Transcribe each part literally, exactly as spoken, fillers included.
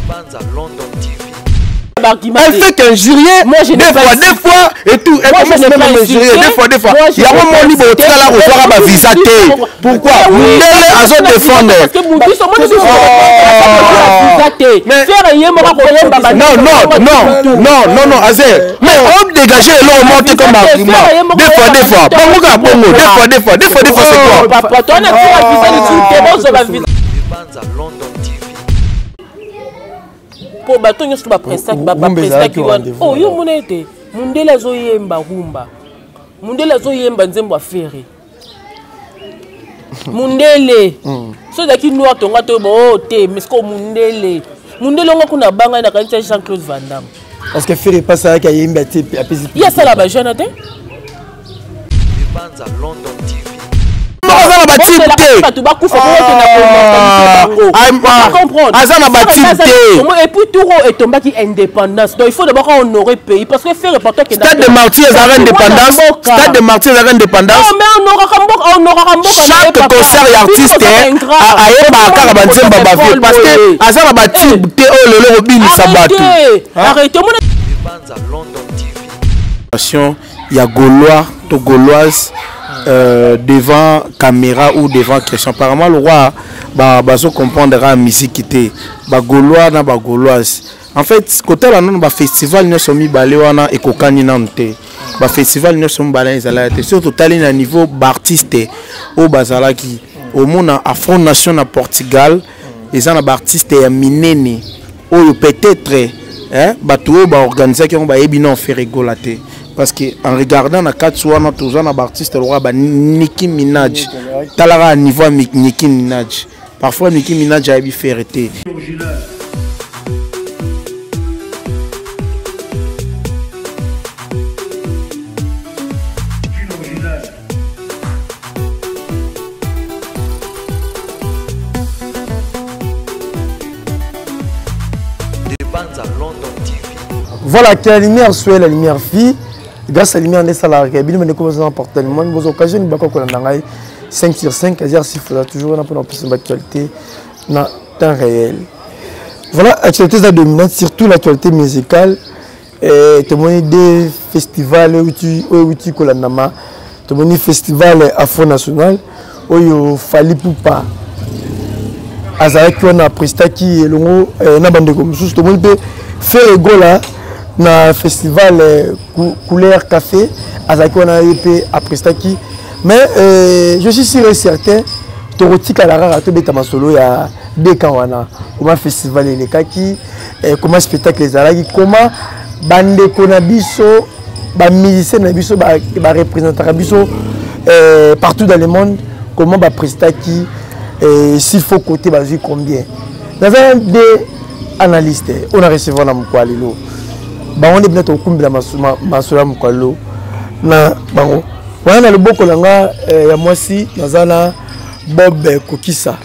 Elle fait qu'injurier des fois, des fois, et tout. Elle commence même à injurier des fois, des fois. Il y a un moment où il y a la retour à visa. Pourquoi? Mundele a son défendre. Non, non, non, non, non, non, Azé. Mais on dégage l'eau monter comme argument. Des fois, des fois. Bongo, bongo. Des fois, des fois, des fois, des fois, c'est quoi? Pour bato nyonso ba presta ki ba presta ki wana oh yo monete mundele azoyemba rumba mundele azoyemba nzembo afere mundele so daki noir tonga to bo te mais ko mundele mundele ngo kuna banga na kanisa Jean-Claude Van Damme parce que faire pas ça ka yemba te apesi ya sala ba jeune te Banza London T V Azana batite tu ba kufa ko te na ko Azana batite et puis tout est tombé qui indépendance donc il faut d'abord honorer pays parce que faire reporter que Stade de Martyrs à indépendance Stade de Martyrs à indépendance non mais on aura on aura chaque concert et artiste a yeba kaka banzemba bafie parce que Azana batite oh le le bini sabatu arrêtez mon Banza London T V il y a Gaulois to Gauloise Euh, devant caméra ou devant question. Apparemment, le roi va bah, bah, comprendre la musique qui était bah, gaulois na bah, gauloise. En fait, côté là, non, bah, festival nous sommes mis baléwana et kokani nante. Bah, festival nous sommes balé zalate. Surtout talent à niveau d'artiste au bazalaki. Au monde à Front Nation à Portugal, ils ont un artiste à minene. Ou peut-être, hein, bah tout bah organiser qui ont bah ébinon faire rigolater. Parce qu'en regardant la carte sur notre toujours un artiste le roi Nicki Minaj talara niveau Nicki Minaj parfois Nicki Minaj a eu fierté voilà que la lumière soit la lumière fille. Grâce à la lumière, on est salarié. Il y a des comportements, des occasions, des cinq sur cinq, il faut toujours une actualité dans le temps réel. Voilà, l'actualité est dominante, surtout l'actualité musicale. Tu as des festivals où tu as des festivals afro-national où il fallait pas. Azarek, on a prestaki et l'ongo, na bande comme ça. Tout le monde peut faire le go là. Na festival euh, couleur café azaki on a été après staki mais euh, je suis sûr et certain torotika la rara to beta masolo ya deka wana comment festival les kaki comment spectacle les alaki comment bande konabiso ba musicien na biso ba ba représenter biso euh, partout dans le monde comment ba prestaki euh, s'il faut côté ba vie combien dans un des analystes on a recevoir na mkwalilo bango ne binatu kumbila masuma masula mukalo na bango wana le boko langa ya mwasi nazana Bob Kokisa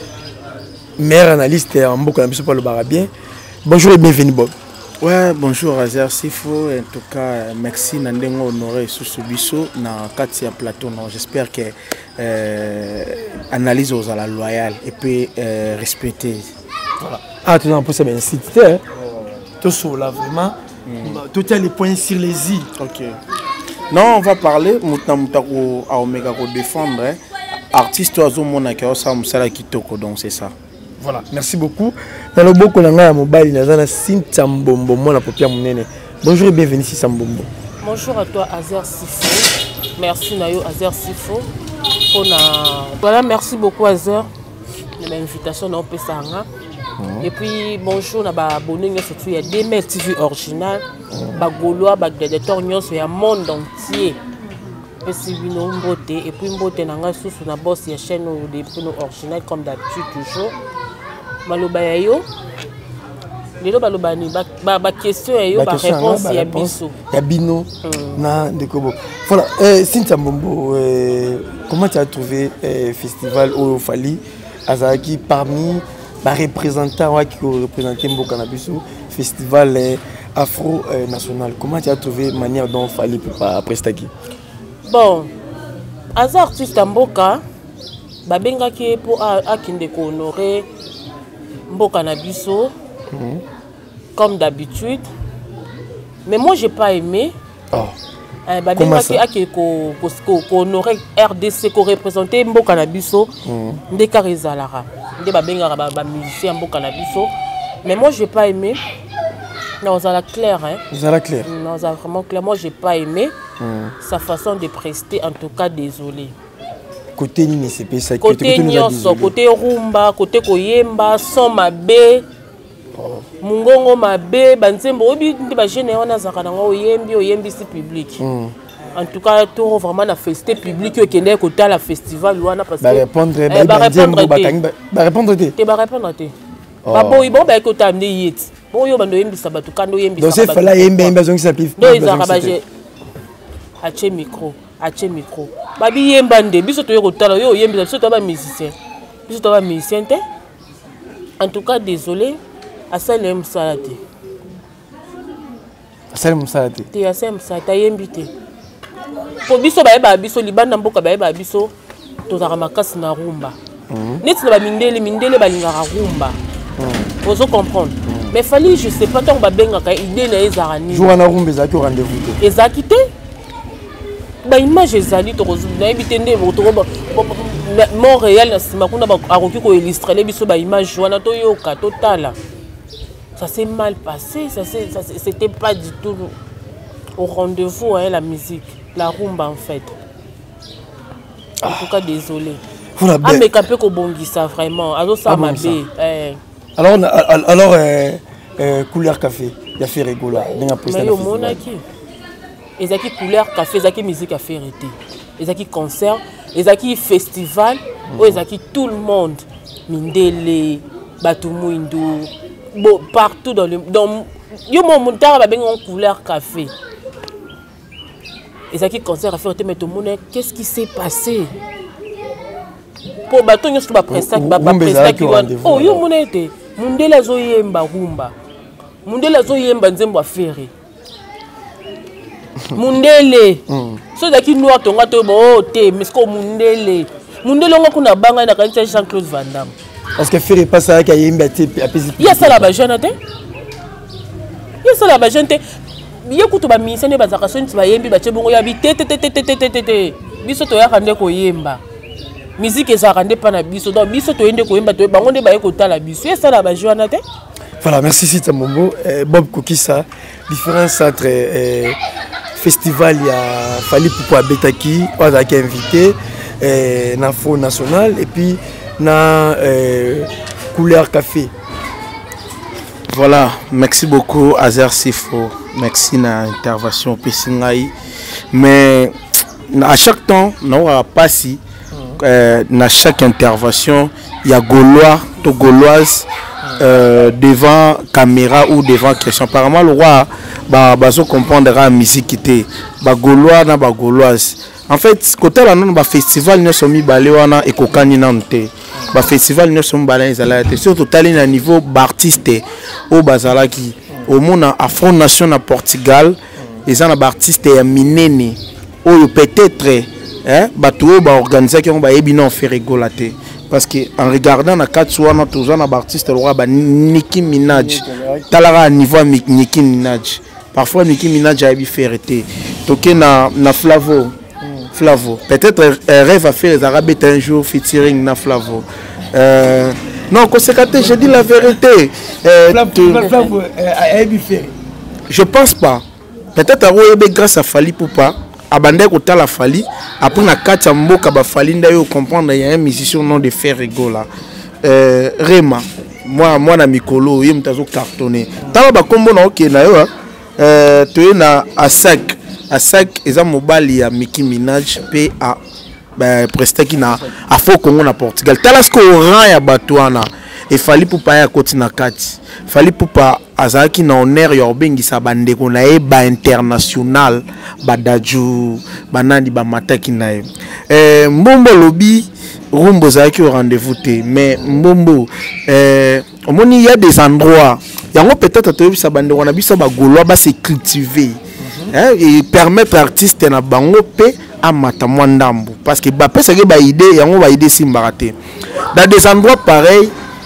meilleur analyste en boko na biso pa le barabien bonjour et bienvenue Bob. Ouais, bonjour Azer Sifo, en tout cas merci Nandengo honoré sous ce biso na Katia plateau non j'espère que euh, analyse aux à la loyale et puis euh, respecter voilà ah tu n'as pas ça bien cité hein tout sur là vraiment tout est les points sur les i. Ok. Non, on va parler Moutamoutako à Omega pour défendre hein. Artiste oiseau monaki osa musala kitoko donc c'est ça. Voilà, merci beaucoup. Dans le beaucoup na mobile nazana Cynthia Mbombo mona popia munene. Bonjour et bienvenue ici Sambombo. Bonjour à toi Azer Sifo. Merci Nayo Azer Sifo pour na voilà merci beaucoup Azer de l'invitation na Opesanga. Et puis bonjour na ba abonné surtout il y a D M L T V original ba Gaulois ba gladiateur nyonso ya monde entier. Pesi bino mbote et puis mbote nanga susu na boss ya chaîne de pino original comme d'habitude toujours. Maloba yo lelo baloba ni ba ba question yo ba réponse ya biso ya bino na ndekobo. Voilà, euh Cynthia Mbombo euh, comment tu as trouvé euh, festival au Fali Azaki parmi les représentants qui ont représenté Mboka Nabiso festival euh, afro euh, national, comment tu as trouvé la manière dont il fallait après staki? Bon, as artiste Mboka babenga qui pour akinde ko honorer Mboka Nabiso Mmh. Comme d'habitude. Mais moi, j'ai pas aimé. Oh. Euh, bah, comment ça? Qu'on aurait R D C, qu'on représentait Mboka Nabiso, des Karizalara, des Babenga, musiciens Mboka Nabiso. Mais moi, j'ai pas aimé. Non, ça a clair. Hein. Ça a clair. Non, ça a vraiment clair. Moi, j'ai pas aimé mm. sa façon de prester. En tout cas, désolé. Côté Nini, c'est pas ça. Côté Nyonso, côté Rumba, côté Koyemba, son Mabé, oh. Mungongo Mabé, Banzembo, Obi, Ndiba Gene, on a Zakananga, Oyembi, Oyembi, c'est public. Mm. En tout cas, tout vraiment la fête publique qui est côté la festival, Luana parce que. Bah répondre, bah répondre, bah répondre, tu vas répondre, tu. Bah bon, bon, bah écoute, t'as amené Yet. Bon, yo bando yembi sabatu kando yembi sabatu. Donc c'est fallait yembi yembi besoin que ça pif. Non, ils arabaje. Ache micro, ache micro. Babi yembande, biso to yoko tala yo yembi biso to ba musicien. Biso to ba musicien te. En tout cas, désolé, Asalem Salati. Asalem Salati. Ti Asalem Salati yembi te. Ko biso ba ba biso libanda mboka ba ba biso to za makasi na rumba. Neti na ba mindele mindele balingaka rumba. Vous comprenez? Mais fallait, je sais pas, tant que Babenga, idée na ezarani. Jour na rumba ezaki au rendez-vous. Ezaki te. Ba image ezali to na ebitende bo Montréal na sima kuna ba akoki ko illustrer les biso ba image wana to yoka total. Ça s'est mal passé, ça c'est ça c'était pas du tout au rendez-vous hein, la musique, la rumba en fait. En tout cas désolé. Ah mais capé ko bongisa vraiment. Alo ça m'a bé. Alors, alors euh, euh, couleur café, il y a fait rigola. Mais yo monaki. Ezaki couleur café, ezaki musique à faire été. Ezaki concert, ezaki festival, où ezaki tout le monde. Mindele, Batumuindu, partout dans le dans yo mon montara ba benga couleur café. Ezaki concert à faire été mais tout le monde qu'est-ce qui s'est passé? Pour bateau nous ba presta ba presta qui oh yo monete. Mundela zo yemba rumba. Mundela zo yemba nzembo afere. Mundele. So daki noir tonga to bo te mais ko mundele. Mundele ngo kuna banga na kanisa Jean-Claude Van Damme. Parce que faire pas ça ka yemba te apesi. Ya sala ba jeune te. Ya sala ba jeune te. Ye kutu ba mise ne bazaka so nti ba yembi ba chebongo ya bi te te te te te te te. Biso to ya kande ko yemba. Musique est arrangée par la biso donc biso to ende ko yemba to bango de ba ekota la biso ça la ba joana te. Voilà, merci Sita Mombo, euh, Bob Kokissa, différence entre euh, festival il y a Fali Poupa Betaki, on a été invité euh, na Fond National et puis na euh, couleur café. Voilà, merci beaucoup Azer Sifo, merci na intervention Pessingaï, mais à chaque temps non à pas si Euh, dans chaque intervention, il y a Gaulois, to Gauloise euh, devant caméra ou devant question. Apparemment, le roi va bah, bah, comprendre la musique qui était bah, Gaulois na bah, Gauloise. En fait, côté là, nous, bah, festival, nous sommes mis baléwana et kokani nante. Bah, festival, nous sommes balé zalate. Surtout, talent à niveau d'artiste au bazalaki. Au monde à Front Nation à Portugal, les gens d'artistes à Minene. Ou peut-être hein bateau ba organiser qui on ba ebina faire rigolater parce que en regardant na katsuwa na toujours na artiste le roi ba Nicki Minaj talara niveau Nicki Minaj parfois Nicki Minaj a bi faire été toqué na na Flavo Flavo peut-être rêve à faire les arabes un jour featuring na Flavo euh non conséquenté je dis la vérité euh, Flavo a bi faire je pense pas peut-être à grâce à Fali Poupa abandé côté la Fali après na kati mboka ba Fali ndayo comprendre il y a un musicien nom de faire rigola euh Rema moi moi na mikolo yé mtazo cartonné tala ba kombo na OK na yo euh to na Asak Asak eza mobali ya Nicki Minaj pe a ba prestaki na afo Congo na Portugal tala ce ko rang ya batwana et Fali Poupa ya koti na kati Fali Poupa azaki na honneur ya obengisa bandeko na ye ba international badaju banani ba mataki na ye eh mbombo lobi rumbo zaki au rendez-vous te mais mbombo euh omoni il y a des endroits yango peut-être to bisa bandeko na biso ba Gaulois ba se cultiver hein et permettre artiste na bango pe amata mwandambo parce que ba pesa ke ba idée yango ba idée simbaraté dans des endroits pareils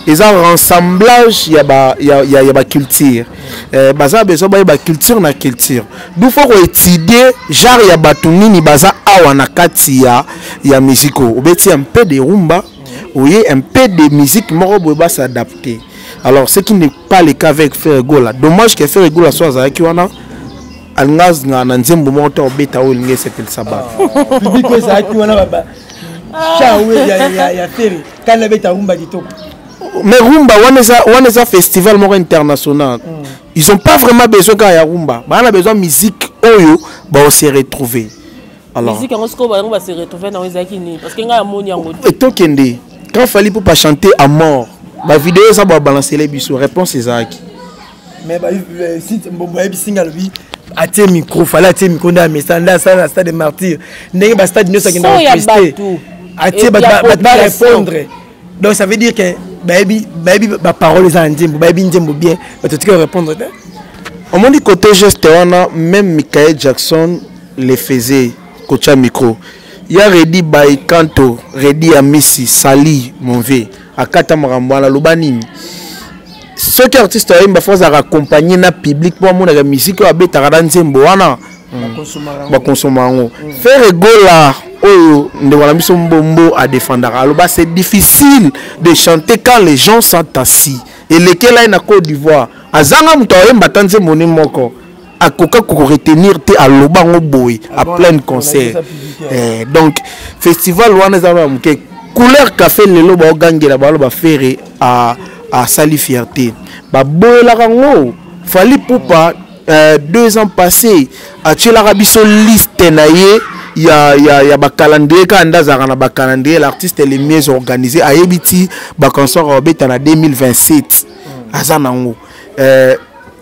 ils ont rassemblage il y a ba il y a il y a ba culture euh baza besoin ba ba culture na culture d'où faut étudier genre il y a batunini baza awa na kati ya ya musico obeti un peu de rumba oui un peu de musique moko boy ba s'adapter. Alors ce qui n'est pas le cas avec Ferrego là, dommage que Ferrego là soit avec wana alngaz na nzembo moto obeta o linge c'était le sabbat public ko za ki wana baba chawe ya ya ya Ferre kana beta rumba kitoko. Mais rumba wana ça wana ça festival moko international. Mm. Ils ont pas vraiment besoin quand il y a rumba, bah on a besoin de musique oyo ba on se retrouver. Alors musique on va se retrouver dans les akini parce que nga moni yango et to kende quand fallait pour pas chanter à mort ma vidéo ça va balancer les bisous réponse Isaac mais bah si mbombo ya bisinga lobi atie micro fallait atie micro na mesanda ça na stade martyr ndenge ba stade nyonso kenda rester atie ba ba répondre donc ça veut dire que baby baby ba parole za ndimbo baby ndimbo bien ba tu peux répondre on m'a dit côté geste wana même Michael Jackson les faisait côté micro il y a Redi by Kanto Redi à Messi Sali mon vieux akata marambala lobanini ceux qui artistes aimba faut accompagner na public pour mon la musique wa beta kada nzembo wana ba consommer ngo faire gola oyo nde wala biso mbombo à défendre aloba c'est difficile de chanter quand les gens sont assis et lequel là na Côte d'Ivoire azanga muto aimba tanze moni moko akoka ko retenir te aloba ngo boy à plein concert eh, donc festival wana za ba muke couleur café lelo ba gangela ba ba faire à à sali fierté ba bola rango fali poupa euh, deux ans passés a tu la rabiso liste na ye ya ya ya ba calendrier ka ndaza na ba calendrier l'artiste est le mieux organisé a yebiti ba concert obeta na deux mille vingt-sept azana ngo euh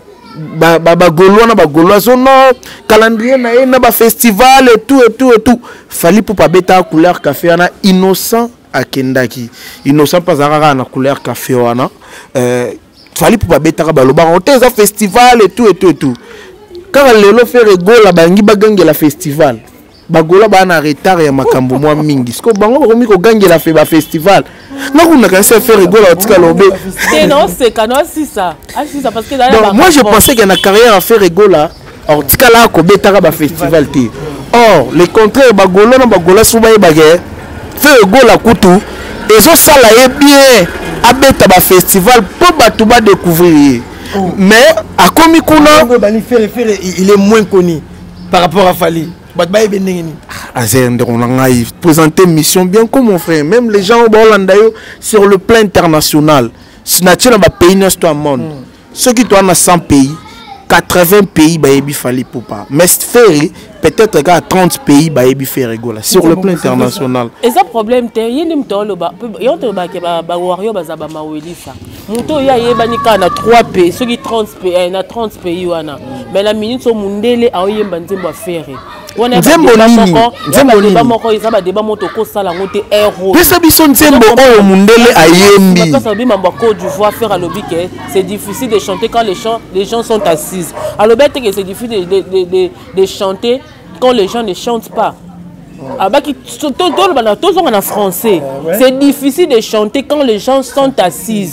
ba ba ba golo na ba golo so non calendrier na ye na ba festival et tout et tout et tout fali poupa beta couleur café na innocent à Kendaki innocent pas à na couleur café wana euh fallait pour beta ba loba on te za festival et tout et tout et tout quand lelo faire gola bangi bagange la festival bagola ba na retard ya makambo mwa mingi siko bango komi ko gange la fe ba festival na kuna ka se faire gola otika lobe non c'est canon si ça ah si ça parce que donc moi je pensais qu'il y a une carrière à faire gola otika la ko beta ba festival ti or le contraire bagola na bagola suba e bagé faire gola kutu et so ça là est bien abeta ba festival pour batu ba découvrir oh. Mais à komi kuna il est moins connu par rapport à Fali bat ba benengeni azer ndonga ngai présenter mission bien comme mon frère même les gens au Hollande sur le plan international snatcher ba pays dans tout le monde mm. Ceux qui tournent à cent pays quatre-vingts pays ba yebi Fali Poupa mais faire peut-être qu'à trente pays ba yebi faire gola sur le plan international et ça problème te yindi mtolo ba yonto ba ke ba ba wario ba za ba mawelisa muto ya yeba ni kana trois pays ceux qui trente pays na trente pays wana mais la minute so mundele a yemba nzembo affaire wana nzembo nini nzembo nini ba moko isa ba débat moto ko sala ngote héros pesa biso nzembo oyo mundele ayembi pesa bi mambo Côte d'Ivoire faire à lobby que c'est difficile de chanter quand les gens les gens sont assis alors bête que c'est difficile de de de de chanter quand les gens ne chantent pas. En français, c'est difficile de chanter quand les gens sont assis.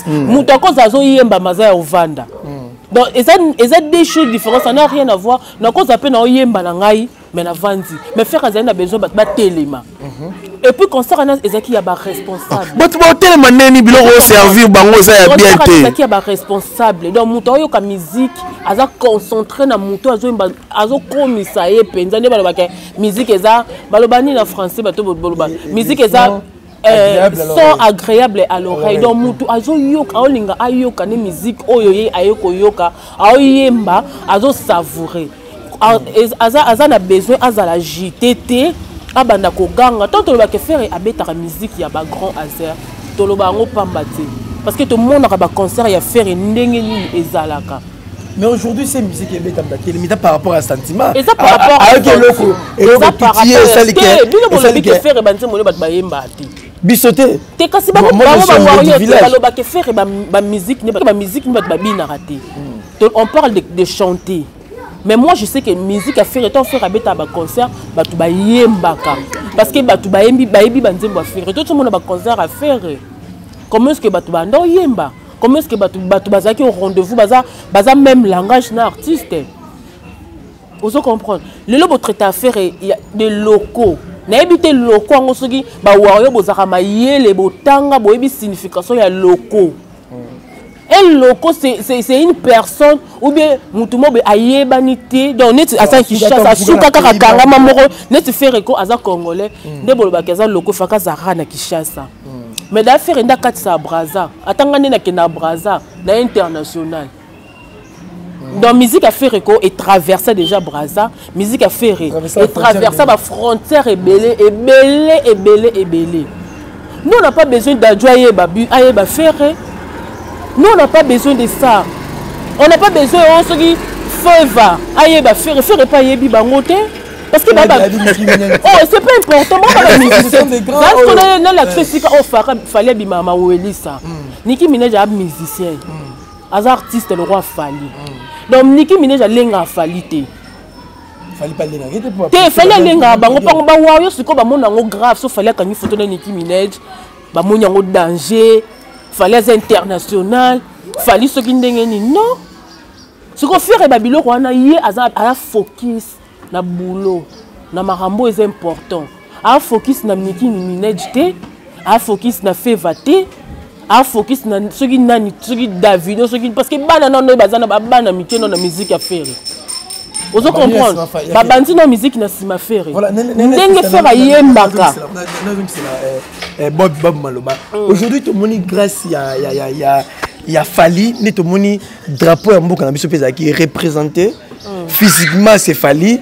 Donc, il y a des choses différentes, ça n'a rien à voir. Mais faire a besoin de téléma. Et puis, quand ça, il y a des responsables. Mais tu vas tellement servir, il y a des responsables. Donc, la musique, elle est concentrée dans le moto, elle est comme ça, la musique est en français, la musique est sont agréables à l'oreille. Donc, mutu azo yoka, aolinga ayoka ne musique oyoye ayoko yoka, aoyemba, azo savourer. Aza aza na besoin azala agiter abanda ko ganga. Tant que ke faire abeta la musique ya ba grand Azer, toloba ngo pamba te. Parce que tout le monde a ba concert ya faire ndenge ni ezalaka. Mais aujourd'hui, c'est musique qui est limite par rapport à sentiment. Et ça par rapport à l'autre. Et ça par rapport à ce que je veux faire, c'est que bisoté. T'es cassé ba ba ke faire ba musique, ba musique ni ba bina raté. On parle de, de chanter. Mais moi je sais que musique à faire étant faire à beta ba concert, ba tu ba yembaka. Parce que ba tu ba yembi ba yebi ba nzembo à faire. Tout le monde a ba concert à faire. comment est-ce que batu banda yemba, comment est-ce que batu batu bazaki au rendez-vous baza baza même langage na artiste. Vous comprenez? Le lobo traite affaire il y a des locaux. Na ebité locaux en soki ba wayo bozaka mayele botanga boyebi signification ya locaux. Un loco, c'est une personne ou bien mutumo be ayebanité donc net asa kishasa suka kaka kanga mamoro net faire ko aza congolais nde boloba kaza loco faka zara na Kishasa mais d'affaire nda katisa braza atanga nena kena braza na international donc musique a fait ko et traverser déjà braza musique a fait et traverser ba frontière et belé et belé et belé et belé nous on n'a pas besoin d'adjoyer babu aye ba faire. Nous, on n'a pas besoin de ça. On n'a pas besoin de ce qui fait va. Aïe, bah, faire, faire pas yébi bangote. Parce que, bah, oh, c'est pas important. Moi, je suis musicien. Parce qu'on a dans la critique, oh, fallait bi mama ou Elisa. Nicki Minaj est musicien. Az artiste, le roi Fali. Donc, Nicki Minaj a lenga falite. Fallait pas lenga. Te fallait lenga. Bango pa ba wayo, c'est quoi, bah, mon ango grave. Sauf fallait quand il photo de Nicki Minaj, bah, mon ango danger. Fallait international, fallait ce qui n'engagait non. Ce qu'on fait, Babylone, on a eu à focus na boulot, na marambo est important. À focus na Nicki Minaj, à focus na Fevate, à focus na ce qui n'a ni ce qui David, ce qui parce que banana non bazana banana mitié non la musique à faire. Vous comprenez? Babandi na musique na sima faire. N'engue faire yembaka. Bob Bob Maloba. Aujourd'hui, tout le monde grâce il y a il y a il y a il y a Fali, ni tout le monde drapeau en boucle qui est représenté. Physiquement, c'est Fali.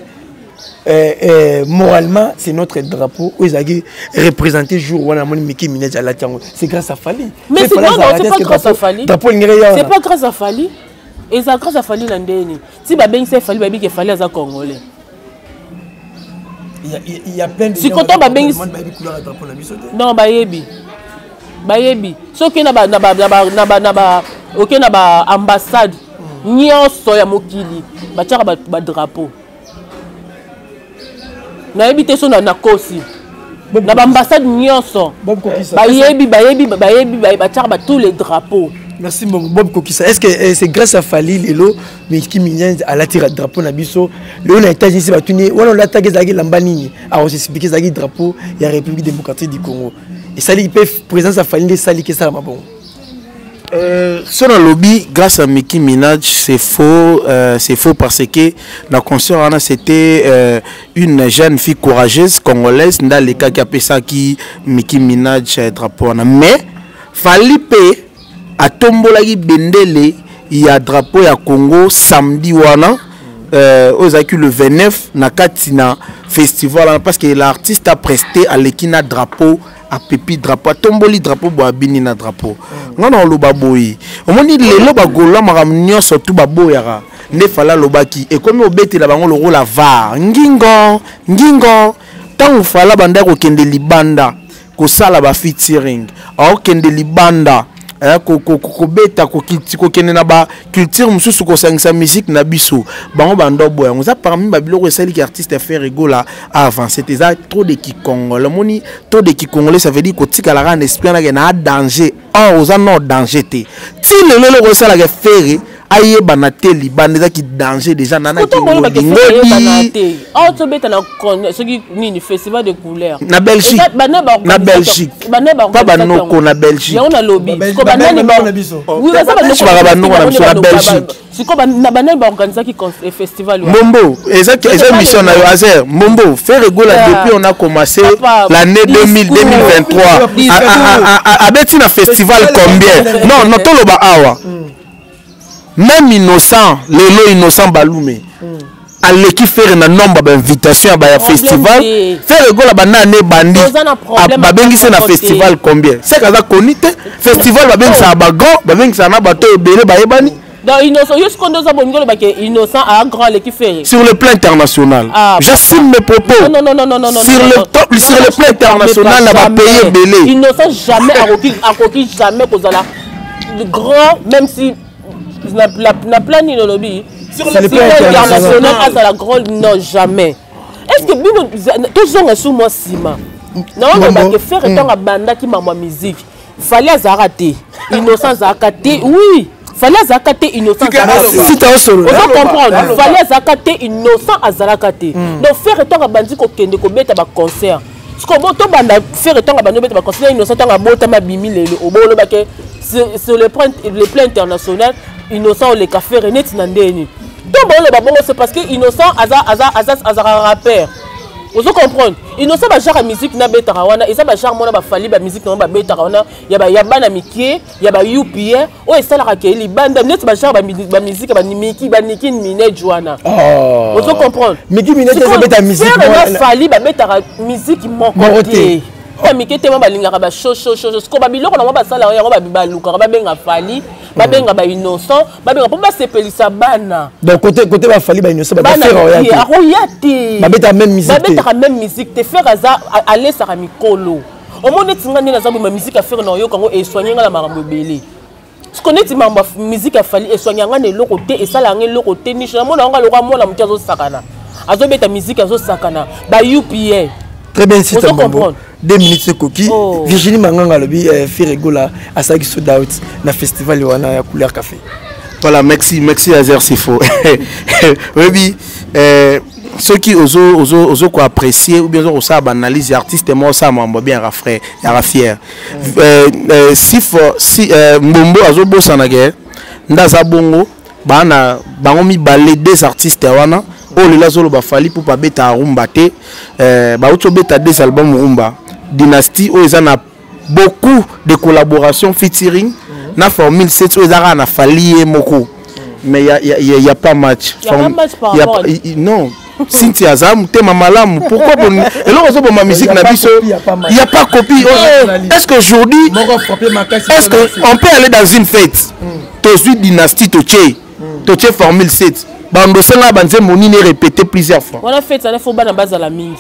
Moralement, c'est notre drapeau. Ils ont représenté jour où on a Nicki Minaj à la Tiango. C'est grâce à Fali. Mais c'est non, non, c'est pas grâce à Fali. C'est pas grâce à Fali. Et c'est grâce à Fali l'andéni. Si Babeng c'est Fali, Babi qui Fali à Congolais. Il y, a, il y a plein de si quand on va bien non bayebi bayebi so que na ba na ba na ba na ba OK na ba ambassade nyonso ya mokili ba tchaka ba drapeau na ebité so na na kosi na ba ambassade nyonso bayebi bayebi bayebi ba tchaka ba tous les drapeaux. Merci Bob Kokissa. Est-ce que c'est grâce à Fali Lelo mais qui Minaj à la tire drapeau na biso le on a été ici va tourner on l'a attaqué zagi lambanini a aussi expliquer zagi drapeau il y a République démocratique du Congo et ça li peut présence à Fali les sali que ça ma bon euh sur le lobby grâce à Nicki Minaj c'est faux euh, c'est faux parce que la concert c'était euh, une jeune fille courageuse congolaise dans les cas qui appelle ça qui Nicki Minaj drapeau mais Fali pe à Tombolagi Bendele, il y a drapeau ya Congo samedi wana euh, aux le vingt-neuf na katina festival parce que l'artiste a presté à l'ekina drapeau à Pépi drapeau Tomboli drapeau boabini na drapeau. Non non lo baboyi. On dit le lo bagola maramnyo surtout baboyara. Ne fala lobaki et comme obeti la bango le rôle la var. Ngingo ngingo tant fala banda ko kende libanda ko sala ba featuring. A kende libanda kokobeta kokende na ba culture mususu ko sangisa musique na biso bango bando boya on a parmi babiloko esali ki artiste faire rigola avant c'était ça trop de kikongo le moni trop de kikongolais ça veut dire ko tika la ran esprit na na danger or aux no danger te ti le lelo ko sala ke faire aye banate libande za ki danger déjà nana ki ngodi oh to beta na ce qui ni festival de couleurs na Belgique na Belgique pas banoko na Belgique on a lobby ko banane ba oui ça banoko na Belgique si ko banane ba organiser ki festival Mombo exact exact mission na yo Azer Mombo faire rigola depuis on a commencé l'année deux mille vingt-trois a beti na festival combien non non to loba awa même innocent lelo innocent balume à l'équipe faire un nombre d'invitations à un festival faire le gola banane bandi ba bengi c'est na festival combien c'est kaza konite festival ba bengi ça ba grand ba bengi ça na bato ebele ba yebani donc innocent juste quand nous avons ngolo ba ke innocent à grand l'équipe faire sur le plan international j'assume mes propos non non non non non non sur le top sur le plan international na ba payer belé innocent jamais a requis a requis jamais que la grand même si na na plan ni le lobby sur le plan international à la grande non jamais est-ce que tous sont sous moi sima non on va que faire tant à banda qui maman musique fallait azalaka te innocent azalaka te oui fallait azalaka te innocent azalaka te si tu as solo on comprendre fallait azalaka te innocent azalaka te donc faire etonga bandi kokende kobeta ba concert ce qu'on monte banda faire etonga bandi kobeta ba concert innocent tanga bota mabimi lelo obolo bake sur le plan le plan international innocent les cafés net na ndeni donc bon le babongo c'est parce que innocent aza aza aza aza rappeur vous comprenez innocent ba genre musique na beta wana eza ba genre mona ba fali ba musique na ba beta wana ya ba ya bana mikie ya ba U P A o esala ka li banda net ba genre ba ba musique ba miki ba niki minage wana vous comprenez miki minage za beta musique na fali ba beta musique moko ba miki te ba linga ba show show show ko ba biloko na ba sala ya ba bibaluka ba benga fali ba benga ba innocent ba benga pour ba sepelisa bana donc côté côté ba fali ba innocent ba faire royauté royauté ba beta même musique ba beta même musique te faire za aller sa mikolo au monde tinga ndina za ba musique a faire na yo kango e soigner la marambo belé ce qu'on est mamba musique a fali e soigner ngane loko te e sala ngane loko te ni chama na nga loko mona mutazo sakana azo beta musique azo sakana ba U P A très bien si tu comprends deux minutes coquille oh. Virginie Manganga lobi euh, fait rigola à ça qui sold out na festival wana ya couleur café voilà merci merci Azer Sifo oui euh ceux qui oso oso oso ko apprécier ou bien oso ça analyse artiste moi ça m'a bien rafré ya fier euh Sifo si Mbombo azo bossa na guerre ndaza bongo bana bango mi balé des artistes wana oh les lazolo ba fali pour pas beta rumba te euh ba auto beta des albums rumba Dynasty où ils ont beaucoup de collaborations featuring na formule sept où ils ont na fali moko mais il y a il y, y a pas match il y a pas match par rapport non Cynthia Zam te mamalam pourquoi bon et là on ma musique na biso il y a pas copie est-ce que aujourd'hui est-ce que on peut aller dans une fête to suite Dynasty to che to che formule sept bando senga banze monine répéter plusieurs fois on a fait ça il faut ba na base à la mingi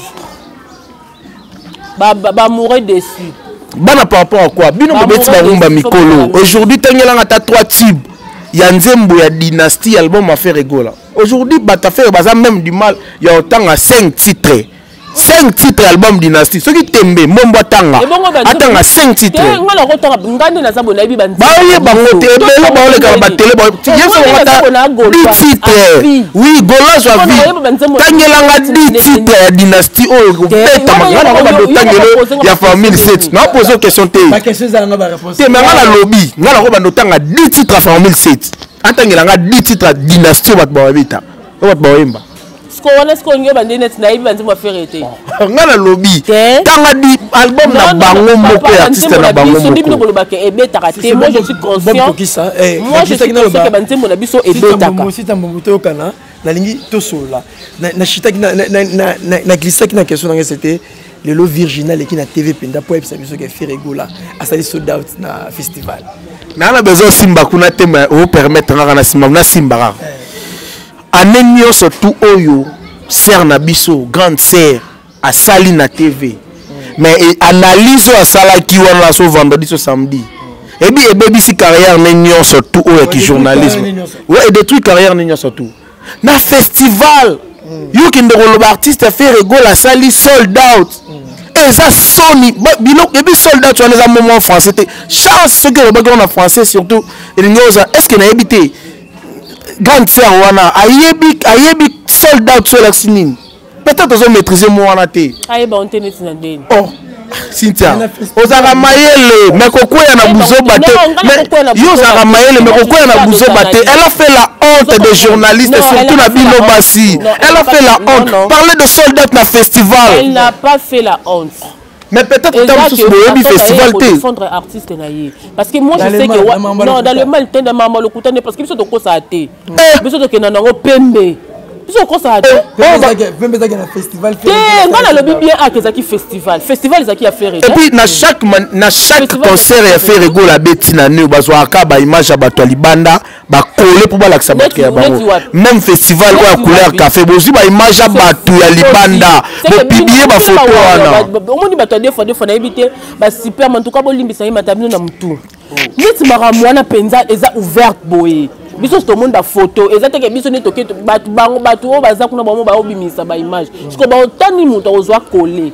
ba ba mourir dessus bana par rapport à quoi bino bobeti ba rumba mikolo aujourd'hui tengela ngata trois tubes ya nzembo ya Dynasty album a fait rigola aujourd'hui bata faire baza même du mal il y a autant à cinq titres cinq titres album Dynasty ce qui tembe mombo tanga atanga cinq titres ngala ko tanga ngande na zabo na bi banzi ba ye bango te belo ba ole ka ba tele ba yeso ngata dix titres oui gola zo vi tangela nga dix titres ya Dynasty o ko peta mangana ko ba do tangelo ya famille sept na poser question te ba question za nga ba réponse te ngala lobby ngala ko ba do tanga dix titres famille sept atangela nga dix titres Dynasty bat ba bita bat ba yemba on ko nge bande net na ibi banzimo faire été ngala lobby tanga di album na bango moko artiste na bango moko ndimi ko lobaka ebetaka te moi je suis conscient moi je suis conscient que banzimo na biso ebetaka moi aussi tambo moto kana na lingi to sola na chitaki na na na glissaki na question na c'était le lot virginal et qui na T V penda pour episa biso ke faire rigola à ça sold out na festival na na besoin simba kuna tema o permettre na na simba na simba anenyo surtout oyo sœur na biso grande sœur a sali na T V mais analyse a sala ki wana so vendredi so samedi et bien et baby si carrière nenyo surtout oyo ki journalisme ouais et des trucs carrière nenyo surtout na festival yo ki ndolo ba artiste faire rigole la sali sold out et ça soni bilo et puis sold out on les a moment français chance ce que le background en français surtout est-ce que na habité grande sœur wana ayebi ayebi sold out sur l'exinine peut-être qu'ils ont maîtrisé moi wana té ayeba on tenait na ndeni oh Cynthia ozaka mayele mais kokoya na buzo baté mais yo ozaka mayele mais kokoya na buzo baté elle a fait la honte des journalistes surtout na bino basi elle a fait la honte parler de sold out na festival elle n'a pas fait la honte. Mais peut-être que tu as un festival défendre artiste naïe parce que moi je sais que non dans le mal temps de maman le couteau parce que biso to ko ça té biso to kena nango pembe biso ko ça té pembe za na festival té ngana le bien a kezaki festival festival ezaki a faire et puis na chaque na chaque concert ya faire rigolo la betina ne bazwa ka ba image ya bato libanda ba coller pour ba la sabaki ya bango même festival ou couleur café bozi ba image ya bato ya libanda bo publier ba photo wana omoni bato des fois des fois na ebité ba super en tout cas bo limbisa matabino na mutu neti maramwana penza eza ouverte boye biso to monde photo ezate ke biso ne toke batu bango batu o baza kuna bango ba obimisa ba image parce que ba otani mutu ozwa coller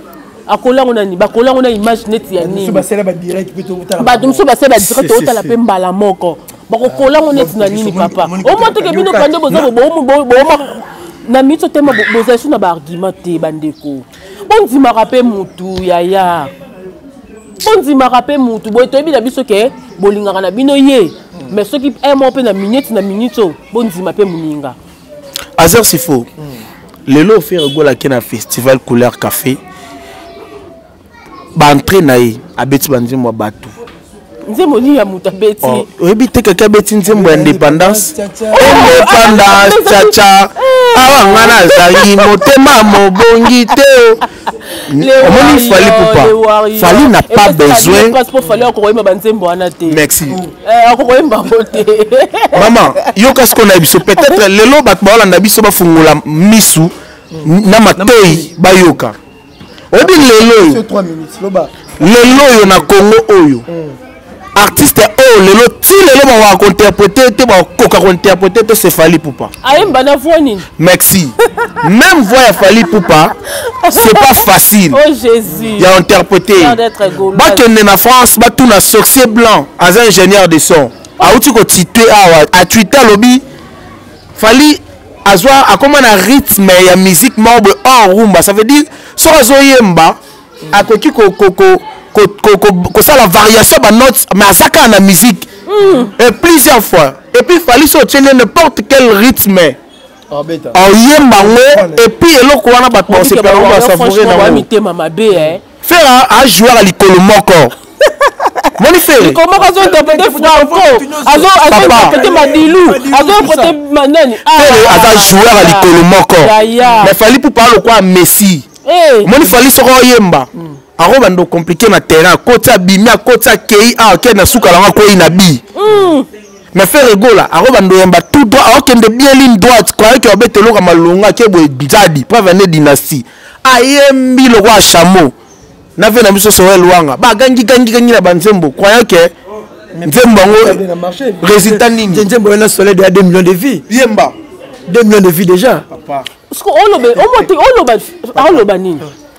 akola ngona ni bakola ngona image net ya nini so basela ba direct plutôt utala ba dum so basela direct utala pe mbala moko bakola ngona net na nini papa o moto ke bino pande boza bo bo bo na mito tema boza suna ba argument te bandeko bonzima rapé mutu yaya bonzima rapé mutu boy toyebi na biso ke bolingaka na bino ye mais ce qui est mon pe na minute na minute bonzima pe muninga Azer Sifo lelo faire gola kena festival couleur café ba entrée naï abeti banzimwa batu nzembo ni ya muta beti oyebi te kaka beti nzembo ya indépendance indépendance chacha awa ngana zali motema mobongi te omoni fali pupa fali n'a pas besoin passeport fali akoyemba banzembo wana te merci eh akoyemba bote maman yo kasi ko na biso peut-être lelo bat ba olanda biso ba fungula misu na matoi bayoka oyebi lelo trois minutes loba lelo yo na Congo oyo artiste oh lelo ti lelo ba wa interpréter te ba koka interpréter te c'est Fally Ipupa ayemba na voix nini merci même voix ya Fally Ipupa c'est pas facile oh Jésus ya interpréter ba kende na France ba tout na sorcier blanc as un ingénieur de son a outi ko tité a Twitter lobby Fally azwa akoma na rythme ya musique mobile en rumba ça veut dire so azoyemba akoki ko ko ko ça la variation ba note mais azaka na musique et plusieurs fois et puis Fally so tient n'importe quel rythme ah beta en yemba ngo et puis eloko wana ba penser pas on va savourer na mo mitema mabe hein faire un joueur à likolo moko moni faire comment azo interpréter Franco azo azo interpréter Madilu azo interpréter Manani ah aza joueur à likolo moko mais Fally Ipupa le quoi Messi moni Fally so yemba aro bando compliqué na terrain kota bimia kota kei a ok na suka langa ko inabi mais faire rigola aro bando yemba tout droit ok de bien ligne droite quoi que obetelo ka malonga ke boy jadi pas venir dynastie ayembi le roi chameau na ve na biso so elwanga ba gangi gangi gangi na banzembo croyant que nzembo ngo résultat nini nzembo na soleil de deux millions de vies yemba deux millions de vies déjà papa parce que on lobe on monte on loba on loba nini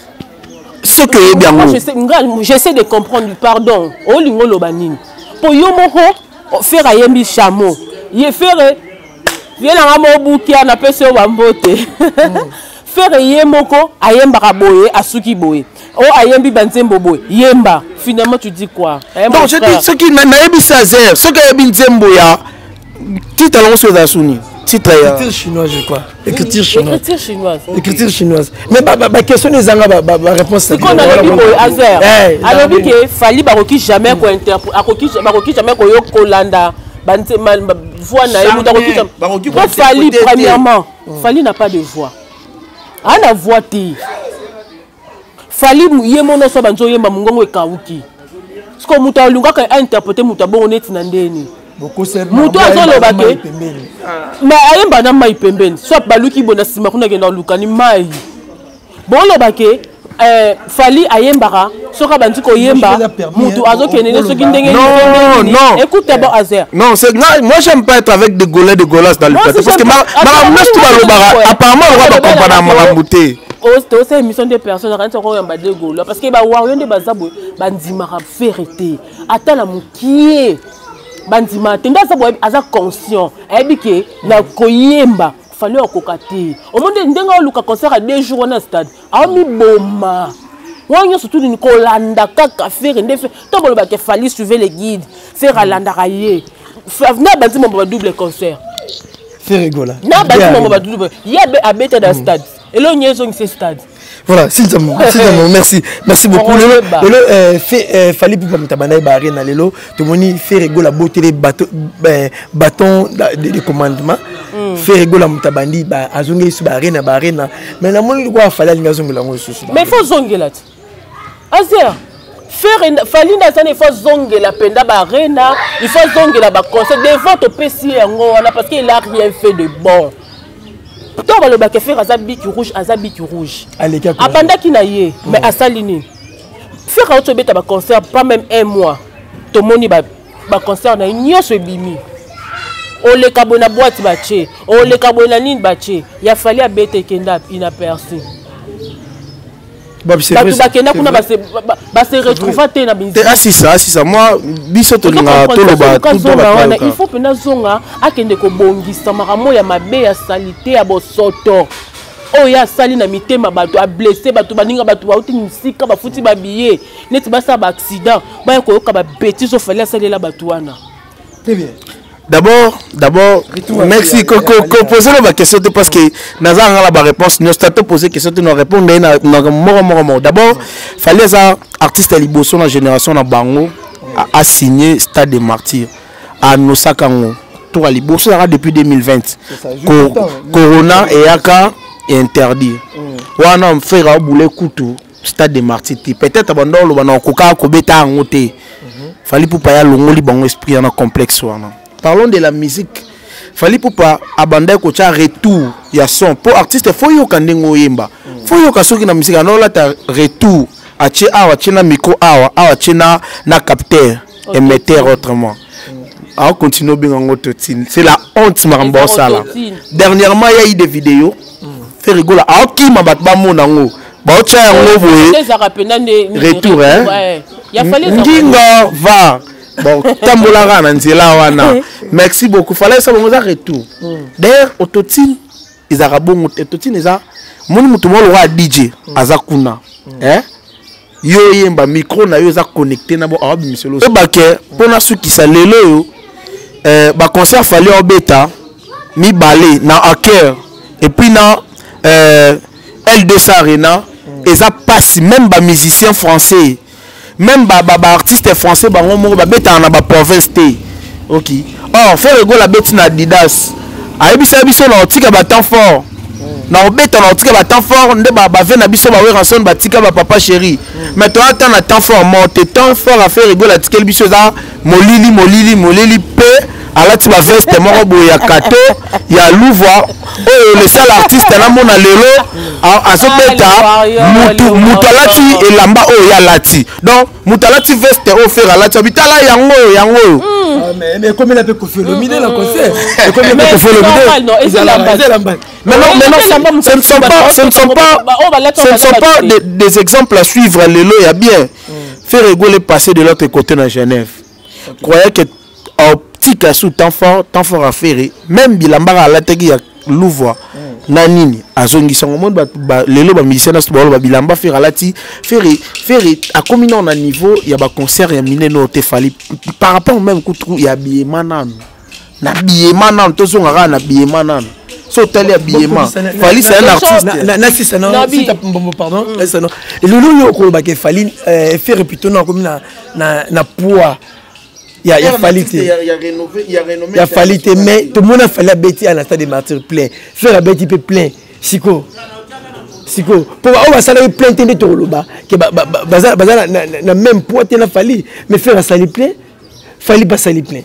ce que est bien j'essaie de comprendre pardon o lingo loba nini po yo moko faire ayembi chameau ye faire viens na mobukia na pese o bambote faire yemoko ayemba kaboye asuki boye o ayembi banzembo boye yemba finalement tu dis quoi non je dis ce qui na yebi sazer ce que yebi nzembo ya titre alongo sur dasuni titre ya écriture chinoise je crois écriture chinoise écriture chinoise écriture chinoise mais ba ba question les anga ba ba réponse c'est qu'on a dit boye azer alors que Fally baroki jamais ko interpréter akoki baroki jamais ko yo kolanda banze voix na yebi baroki Fally premièrement Fally n'a pas de voix a na voix te Fally yemono so banzo yemba mungongo ekauki siko mutu alungaka a interpréter mutu bongo neti na ndeni mutu azoloba ke mais ayemba na mai pembeni soit baluki bona sima kuna kenda lukani mai boloba ke eh Fally ayembaka soka banzi ko yemba mutu azokene soki ndenge non non écoute d'abord Azer non c'est moi j'aime pas être avec des golais de golas dans le plateau parce que ma ma mestu balobara apparemment on va pas comprendre ma mbouté c'est aussi émission des personnes quand on yamba de gola parce que ba wayo nde bazabo bandima ka vérité atala mukie bandima tenda sabo aza conscient ebike na koyemba Fally okokati au monde ndenga luka concert à deux jours na stade a mi boma wanyo surtout ni kolanda kaka faire ndefe to boloba ke Fally suivre les guides faire alanda rayer na bandima ba double concert faire rigola na bandima ba double yabe abeta dans stade et là nyezo ni ce stade voilà sincèrement sincèrement merci merci beaucoup lelo lelo fait Fally Ipupa mutabana ba arena lelo to moni faire rigola beauté les bâton bâton de commandement faire rigola mutabandi ba azongi su ba arena ba arena mais na moni quoi Fally linga zongela ngo susu mais faut zongela ti Azer faire Fally na sana il faut zongela penda ba arena il faut zongela ba concert devant to pesi yango wana parce qu'il a rien fait de bon. Pourtant on va le baquer faire azabi rouge azabi rouge abanda ki na ye mais asalini faire autre beta ba concert pas même un mois to moni ba ba concert na nyoso bimi o le kabona boîte ba che o le kabona nini ba che ya Fally abete kenda inaperçu bato bakenda kuna base retrouva te na binzi ah si ça si ça moi biso to linga to loba tout wana il faut pena zonga akende ko bongisa makamo ya mabe ya salite ya bosoto oya sali na mitema bato a blessé bato baninga bato ba uti musika ba futi ba billet net ba sa ba accident ba ko yoka ba bêtise ofala salela bato wana. Très bien. D'abord, d'abord, merci. Poser la question parce que nous avons la réponse. Nous avons posé la question, nous répondons. D'abord, il fallait que l'artiste Liboso, la génération de Bango, a signé Stade des Martyrs à Nosakango. Tout à Liboso, depuis deux mille vingt. Corona et Aka est interdit. On a fait un boulet couteau, Stade des Martyrs. Peut-être que nous avons fait un fallait pour pas y aller bon esprit en complexe. Parlons de la musique. Fallait pour pas abandonner ko cha retour ya son pour artiste faut yo kandengo yemba. Faut yo kasoki na musique alors là ta retour a che awa chena micro awa awa chena na capteur émetteur autrement. Alors continue bien en autotune. C'est la honte marambo ça là. Dernièrement il y a eu des vidéos. Fait rigoler. Ah qui m'a bat ba mon nango. Ba o cha yango boye. Retour hein. Ya fallait Nginga va. Bon, tambola na nzela wana. Merci beaucoup. Fallait ça bon retour. D'ailleurs, autotune, ils arabon autotune ils a mon mutu mo le D J azakuna. Hein? Yo yemba micro na yo za connecté na bo arabe miselo. E ba ke pona su ki sa lelo yo euh ba concert fallait au bêta mi balé na Aker et puis na euh L deux cents Arena et ça passe même ba musicien français. Même ba ba artiste français ba ngomo ba beta na ba province té. OK. Oh, faire le go la bête na Adidas. A ebisa biso na otika ba temps fort. Na obeta na otika ba temps fort nde ba ba ve na biso ba we ranson ba tika ba papa chéri. Mais toi attends na temps fort monte temps fort à faire go la tika biso za molili molili molili pe ala ti ba veste moko boye ya kato ya louvoa oh le seul artiste na mona lelo azobeta mutu mutalati elamba oh ya lati donc mutalati veste oh faire alati habitala yango yango mais mais comme il a peu confié le midi la concert et comme il a confié le midi mais non mais non ce ne sont pas ce ne sont pas ce ne sont pas des, des exemples à suivre lelo ya bien faire rigoler passer de l'autre côté dans Genève croyez que tika sous temps fort temps fort à faire même bilamba la tegi ya louvoa na nini azongi sango monde ba lelo ba musicien na ba bilamba faire alati faire faire a combiné na niveau ya ba concert ya mineno te fali par rapport même coup ya biema nanu na biema nanu to zonga na biema nanu so tali ya biema fali c'est un artiste na si ça non si ta pardon ça non et le yo ko ba ke fali faire plutôt na comme na na poids il y a falité il y a rénové il y a rénové il y a falité mais tout le monde a fait la bêtise à l'instant des martyrs plein faire la bêtise peut plein siko siko pour on va saler plein de tout le bas que bazar bazar na même poids t'en a fallu mais faire la salir plein fallait pas salir plein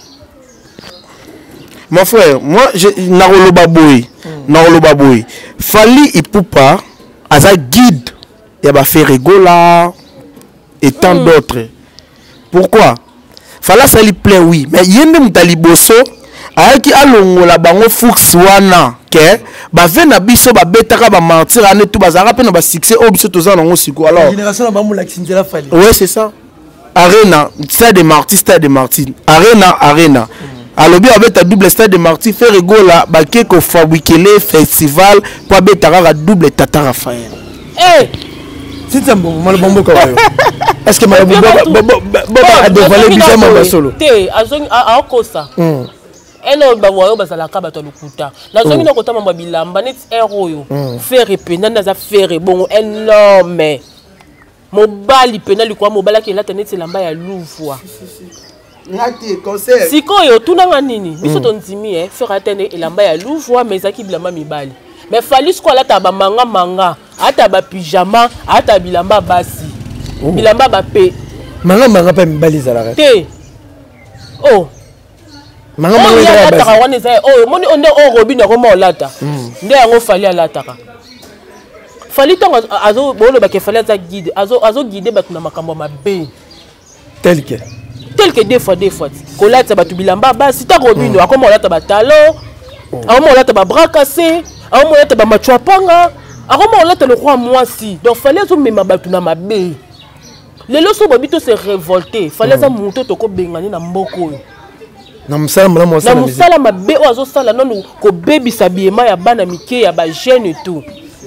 mon frère moi je na rolo baboy na rolo baboy fallait il peut pas aza guide il va faire rigola et tant d'autres pourquoi fala sali plein oui mais yende mutaliboso ayaki alongola bango fuchs wana ke ba vena biso ba betaka ba mentir ane tout bazara pe na ba succès o biso toza nango siko alors génération na bamu la Xindela fali ouais c'est ça arena stade des martyrs stade des martyrs arena arena alobi abeta double stade des martyrs faire rigola ba ke ko fabriquer les festival pour betaka ka double tata Raphaël eh c'est un bon mal bon quoi est-ce que ma bon bon a dévoilé bizarrement ma solo té azongi a kosa eno ba wayo bazala ka bato lukuta nazongi na kota mamba bilamba net héros yo faire pena na za faire bon énorme mobali pena likwa mobala ke lata net lamba ya louvoa ngati concert sikoyo tunanga nini biso tondimi eh faire atene elamba ya louvoa mais zaki bilamba mibali mais fali sko lata ba manga manga ata ba pyjama ata bilamba basi bilamba ba pe manga manga pa mibali zala te oh manga manga zala basi wana za oh moni onde o robine ko mo lata nde yango fali alata ka fali tonga azo bolo ba ke fali za guide azo azo guider ba tuna makambo mabe tel que tel que des fois des fois ko lata ba bilamba basi ta robine akoma lata ba talon akoma lata ba bras cassés akoma lata ba machwa panga Aroma on a le roi moi si. Donc fallait que me mabatu na mabe. Les loso babito se révolter. Fallait que muto toko bengani na mboko. Na musala mala mo sala. Na musala mabe ozo sala non ko baby sabiema ya bana mike ya ba jeune et tout.